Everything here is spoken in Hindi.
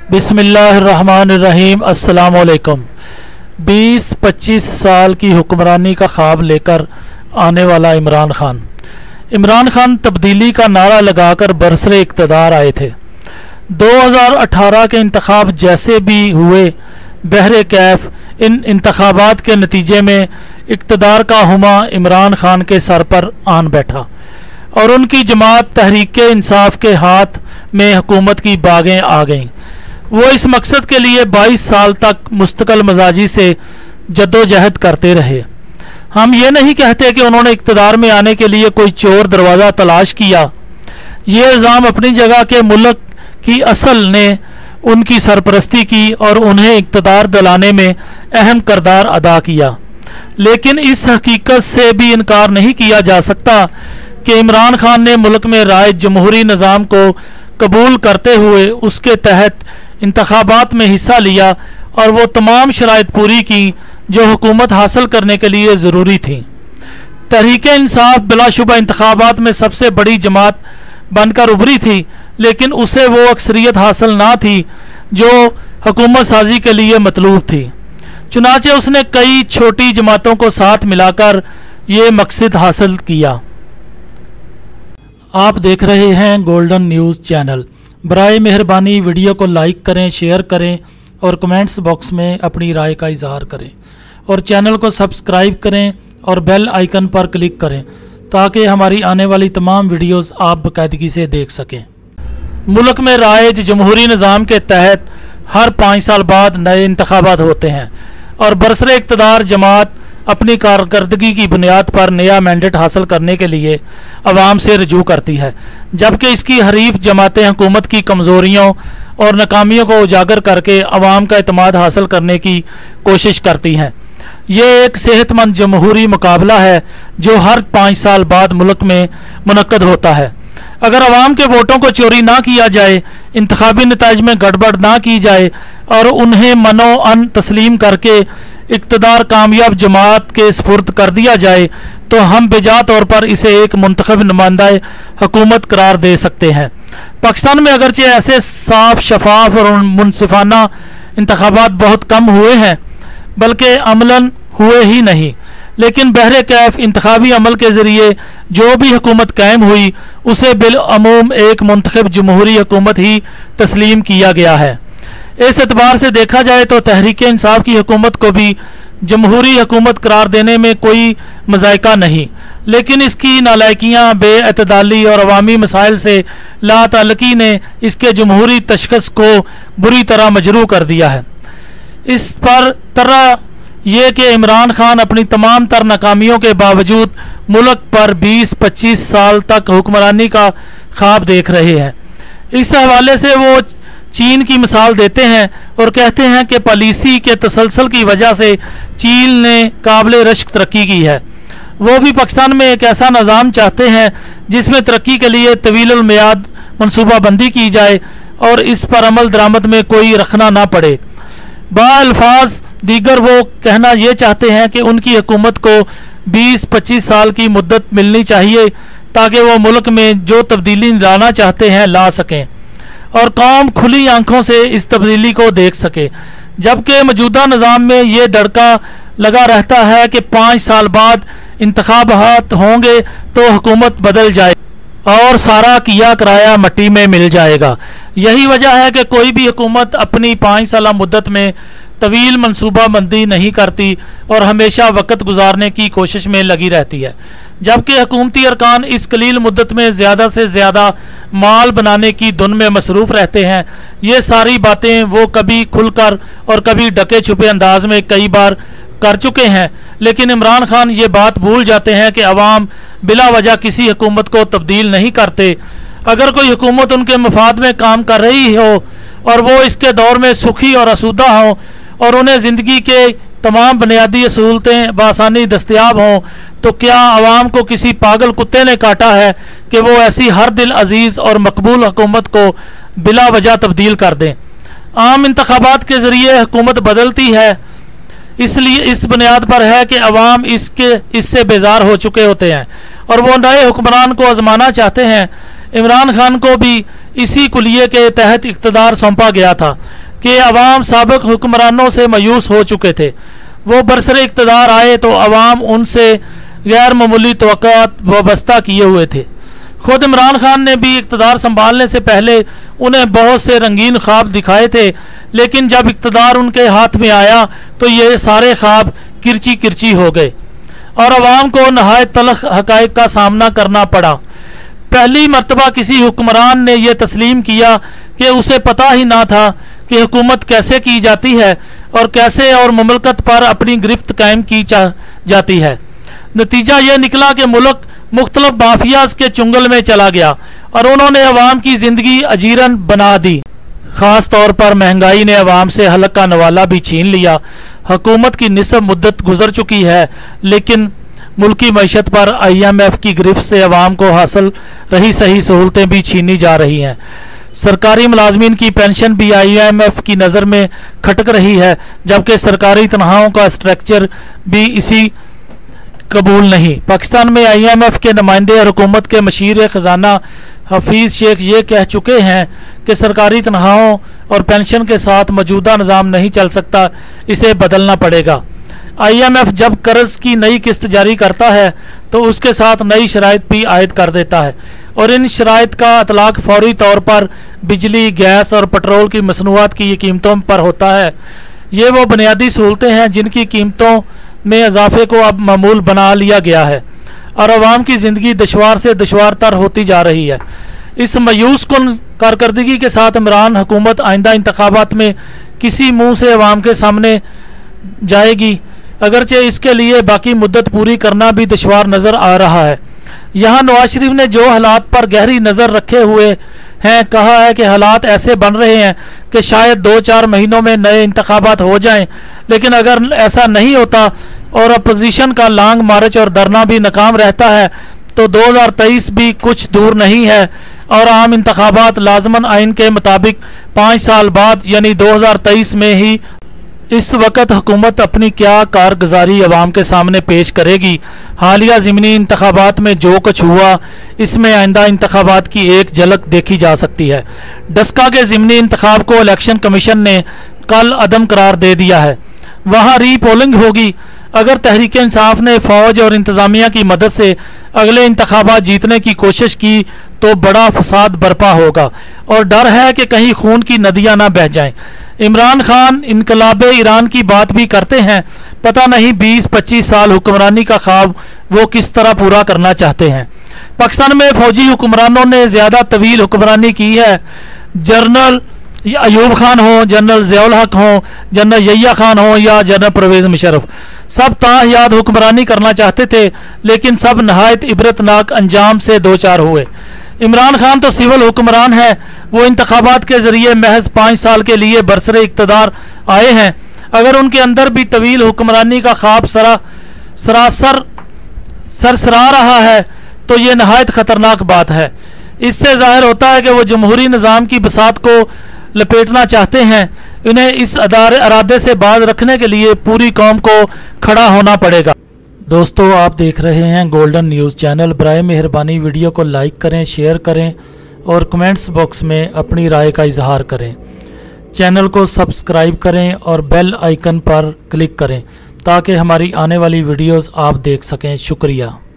बिस्मिल्लाहिर्रहमानिर्रहीम। अस्सलाम वालेकुम। 20-25 साल की हुक्मरानी का ख्वाब लेकर आने वाला इमरान खान तब्दीली का नारा लगाकर बरसरे इक़्तिदार आए थे। 2018 के इंतखाब जैसे भी हुए, बहरे कैफ इन इंतखाबात के नतीजे में इक़्तिदार का हुमा इमरान खान के सर पर आन बैठा और उनकी जमात तहरीक इंसाफ के हाथ में हुकूमत की बागें आ गईं। वो इस मकसद के लिए 22 साल तक मुस्तकिल मजाजी से जद्दोजहद करते रहे। हम ये नहीं कहते कि उन्होंने इक़्तिदार में आने के लिए कोई चोर दरवाज़ा तलाश किया। ये इल्ज़ाम अपनी जगह के मुल्क की असल ने उनकी सरपरस्ती की और उन्हें इक़्तिदार दिलाने में अहम किरदार अदा किया। लेकिन इस हकीकत से भी इनकार नहीं किया जा सकता कि इमरान खान ने मुल्क में राय जमहूरी निज़ाम को कबूल करते हुए उसके तहत इंतखाबात में हिस्सा लिया और वो तमाम शराइत पूरी की जो हुकूमत हासिल करने के लिए ज़रूरी थी। तहरीक इंसाफ बिलाशुबा इंतखाबात में सबसे बड़ी जमात बनकर उभरी थी, लेकिन उसे वो अक्सरियत हासिल ना थी जो हुकूमत साजी के लिए मतलूब थी। चुनाचे उसने कई छोटी जमातों को साथ मिलाकर ये मकसद हासिल किया। आप देख रहे हैं गोल्डन न्यूज़ चैनल। बराए मेहरबानी वीडियो को लाइक करें, शेयर करें और कमेंट्स बॉक्स में अपनी राय का इजहार करें और चैनल को सब्सक्राइब करें और बेल आइकन पर क्लिक करें ताकि हमारी आने वाली तमाम वीडियोस आप बाकायदगी से देख सकें। मुल्क में राइज जमहूरी निज़ाम के तहत हर 5 साल बाद नए इंतखाबात होते हैं और बरसरे इक़्तिदार जमात अपनी कारकर्दगी की बुनियाद पर नया मैंडेट हासिल करने के लिए अवाम से रजू करती है, जबकि इसकी हरीफ जमातें हुकूमत की कमज़ोरियों और नाकामियों को उजागर करके अवाम का एतमाद हासिल करने की कोशिश करती हैं। ये एक सेहतमंद जमहूरी मुकाबला है जो हर 5 साल बाद मुल्क में मुनक्कद होता है। अगर अवाम के वोटों को चोरी ना किया जाए, इंतखाबी नताइज में गड़बड़ ना की जाए और उन्हें मनो अन तस्लीम करके इक़्तिदार कामयाब जमात के सुपुर्द कर दिया जाए तो हम बेजा तौर पर इसे एक मुंतखब नुमाइंदा हुकूमत करार दे सकते हैं। पाकिस्तान में अगरचे ऐसे साफ, शफाफ और मुनसिफाना इंतखाबात बहुत कम हुए हैं, बल्कि अमलन हुए ही नहीं, लेकिन बहरे कैफ इंतखाबी अमल के ज़रिए जो भी हुकूमत कायम हुई उसे बिलअमूम एक मुंतखब जमहूरी हुकूमत ही तस्लीम किया गया है। इस एतबार से देखा जाए तो तहरीक इंसाफ की हुकूमत को भी जमहूरी हुकूमत करार देने में कोई मज़ायका नहीं, लेकिन इसकी नालायकियाँ, बेअतदाली और अवामी मसाइल से लातअल्लुकी ने इसके जमहूरी तशख़्ख़ुस को बुरी तरह मजरूह कर दिया है। इस पर तरह यह कि इमरान खान अपनी तमाम तर नाकामियों के बावजूद मुल्क पर 20-25 साल तक हुक्मरानी का ख्वाब देख रहे हैं। इस हवाले से वो चीन की मिसाल देते हैं और कहते हैं कि पॉलिसी के तसलसल की वजह से चीन ने काबिल रश्क तरक्की की है। वो भी पाकिस्तान में एक ऐसा निज़ाम चाहते हैं जिसमें तरक्की के लिए तवील मियाद मनसूबाबंदी की जाए और इस पर अमल दरामद में कोई रखना ना पड़े। बाअल्फाज दीगर वो कहना ये चाहते हैं कि उनकी हुकूमत को 20-25 साल की मुद्दत मिलनी चाहिए ताकि वो मुल्क में जो तब्दीली लाना चाहते हैं ला सकें और कौम खुली आंखों से इस तब्दीली को देख सके, जबकि मौजूदा निज़ाम में ये दड़का लगा रहता है कि 5 साल बाद इंतखाबात होंगे तो हुकूमत बदल जाए और सारा किया कराया मट्टी में मिल जाएगा। यही वजह है कि कोई भी हुकूमत अपनी 5 साल मुद्दत में तवील मनसूबाबंदी नहीं करती और हमेशा वक्त गुजारने की कोशिश में लगी रहती है, जबकि हुकूमती अरकान इस कलील मुद्दत में ज़्यादा से ज़्यादा माल बनाने की धुन में मसरूफ़ रहते हैं। ये सारी बातें वो कभी खुलकर और कभी ढके छुपे अंदाज में कई बार कर चुके हैं, लेकिन इमरान खान ये बात भूल जाते हैं कि अवाम बिला वजह किसी हुकूमत को तब्दील नहीं करते। अगर कोई हुकूमत उनके मफाद में काम कर रही हो और वो इसके दौर में सुखी और आसूदा हो और उन्हें ज़िंदगी के तमाम बुनियादी सहूलतें बआसानी दस्तयाब हों, तो क्या अवाम को किसी पागल कुत्ते ने काटा है कि वो ऐसी हर दिल अजीज़ और मकबूल हुकूमत को बिला वजह तब्दील कर दें। आम इंतखाबात के ज़रिए हुकूमत बदलती है, इसलिए इस बुनियाद पर है कि अवाम इससे बेजार हो चुके होते हैं और वो नए हुक्मरान को आजमाना चाहते हैं। इमरान खान को भी इसी कुलिये के तहत इक़्तिदार सौंपा गया था कि अवाम साबिक़ हुक्मरानों से मायूस हो चुके थे। वो बरसरे इक़्तिदार आए तो अवाम उनसे गैर मामूली तवक्कुआत वाबस्ता किए हुए थे। खुद इमरान खान ने भी इक़्तिदार संभालने से पहले उन्हें बहुत से रंगीन ख्वाब दिखाए थे, लेकिन जब इक़्तिदार उनके हाथ में आया तो ये सारे ख्वाब किरची किरची हो गए और अवाम को नहायत तलख हक़ाइक़ का सामना करना पड़ा। पहली मर्तबा किसी हुक्मरान ने यह तस्लीम किया कि उसे पता ही ना था कि हुकूमत कैसे की जाती है और कैसे और मुमलकत पर अपनी गिरफ्त कायम की जाती है। नतीजा यह निकला कि मुल्क मुख्तलिफ माफियाज के चुंगल में चला गया और उन्होंने अवाम की ज़िंदगी अजीरन बना दी। ख़ास तौर पर महंगाई ने अवाम से हलक का नवाला भी छीन लिया। हुकूमत की निसब मुद्दत गुजर चुकी है, लेकिन मुल्की मईशत पर IMF की गिरफ्त से अवाम को हासिल रही सही सहूलतें भी छीनी जा रही हैं। सरकारी मुलाजमीन की पेंशन भी IMF की नज़र में खटक रही है, जबकि सरकारी तनख्वाहों का स्ट्रक्चर भी इसी कबूल नहीं। पाकिस्तान में IMF के नुमाइंदे और हुकूमत के मशीर ख़जाना हफीज़ शेख ये कह चुके हैं कि सरकारी तनख्वाहों और पेंशन के साथ मौजूदा निज़ाम नहीं चल सकता, इसे बदलना पड़ेगा। IMF जब कर्ज की नई किस्त जारी करता है तो उसके साथ नई शराइत भी आयद कर देता है और इन शराइत का इतलाक फौरी तौर पर बिजली, गैस और पेट्रोल की मसनूआत की कीमतों पर होता है। ये वो बुनियादी सहूलतें हैं जिनकी कीमतों में इजाफे को अब मामूल बना लिया गया है और अवाम की ज़िंदगी दुश्वार से दुश्वार तर होती जा रही है। इस मायूस कुन कारकर्दगी के साथ इमरान हुकूमत आइंदा इंतखाबात में किसी मुंह से अवाम के सामने जाएगी, अगरचे इसके लिए बाकी मुद्दत पूरी करना भी दुश्वार नज़र आ रहा है। यहाँ नवाज शरीफ ने जो हालात पर गहरी नज़र रखे हुए हैं कहा है कि हालात ऐसे बन रहे हैं कि शायद 2-4 महीनों में नए इंतखाबात हो जाएं, लेकिन अगर ऐसा नहीं होता और अपोजिशन का लॉन्ग मार्च और धरना भी नाकाम रहता है तो 2023 भी कुछ दूर नहीं है और आम इंतखाबात लाजमन आइन के मुताबिक 5 साल बाद यानी 2023 में ही। इस वक्त हुकूमत अपनी क्या कारगुजारी अवाम के सामने पेश करेगी। हालिया ज़िमनी इंतखाबात में जो कुछ हुआ इसमें आइंदा इंतखाबात की एक झलक देखी जा सकती है। डस्का के ज़िमनी इंतखाब को इलेक्शन कमीशन ने कल अदम करार दे दिया है। वहाँ री पोलिंग होगी। अगर तहरीक इंसाफ ने फ़ौज और इंतज़ामिया की मदद से अगले इंतखाबात जीतने की कोशिश की तो बड़ा फसाद बर्पा होगा और डर है कि कहीं खून की नदियाँ ना बह जाएं। इमरान खान इनकलाबे ईरान की बात भी करते हैं, पता नहीं 20-25 साल हुक्मरानी का ख्वाब वो किस तरह पूरा करना चाहते हैं। पाकिस्तान में फौजी हुक्मरानों ने ज़्यादा तवील हुक्मरानी की है। जनरल अयूब खान हो, जनरल ज़ियाउल हक हो, जनरल यहिया खान हो या जनरल परवेज़ मुशर्रफ, सब ताहयाद हुक्मरानी करना चाहते थे, लेकिन सब नहायत इबरतनाक अंजाम से दो चार हुए। इमरान खान तो सिविल हुक्मरान है, वो इंतखाबात के ज़रिए महज 5 साल के लिए बरसरे इक़्तिदार आए हैं। अगर उनके अंदर भी तवील हुक्मरानी का ख्वाब सरासर सरसरा रहा है तो ये नहायत ख़तरनाक बात है। इससे ज़ाहिर होता है कि वो जमहूरी निज़ाम की बसात को लपेटना चाहते हैं। इन्हें इस इरादे से बाज रखने के लिए पूरी कौम को खड़ा होना पड़ेगा। दोस्तों, आप देख रहे हैं गोल्डन न्यूज़ चैनल। बराए मेहरबानी वीडियो को लाइक करें, शेयर करें और कमेंट्स बॉक्स में अपनी राय का इजहार करें। चैनल को सब्सक्राइब करें और बेल आइकन पर क्लिक करें ताकि हमारी आने वाली वीडियोस आप देख सकें। शुक्रिया।